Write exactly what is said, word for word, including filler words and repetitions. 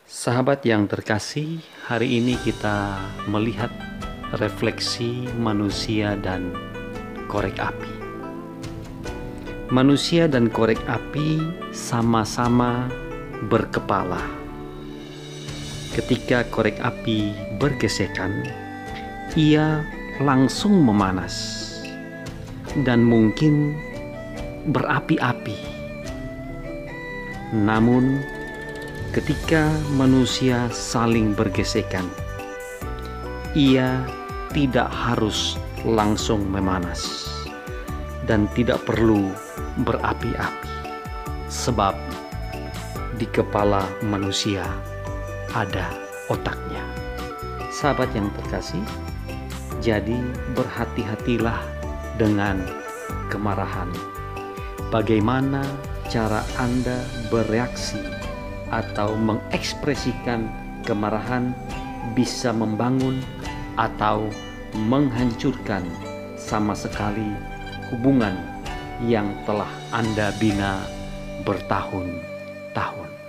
Sahabat yang terkasih, hari ini kita melihat refleksi manusia dan korek api. Manusia dan korek api sama-sama berkepala. Ketika korek api bergesekan, ia langsung memanas dan mungkin berapi-api. Namun, ketika manusia saling bergesekan, ia tidak harus langsung memanas dan tidak perlu berapi-api, sebab di kepala manusia ada otaknya. Sahabat yang terkasih, jadi berhati-hatilah dengan kemarahan. Bagaimana cara Anda bereaksi atau mengekspresikan kemarahan bisa membangun atau menghancurkan sama sekali hubungan yang telah Anda bina bertahun-tahun.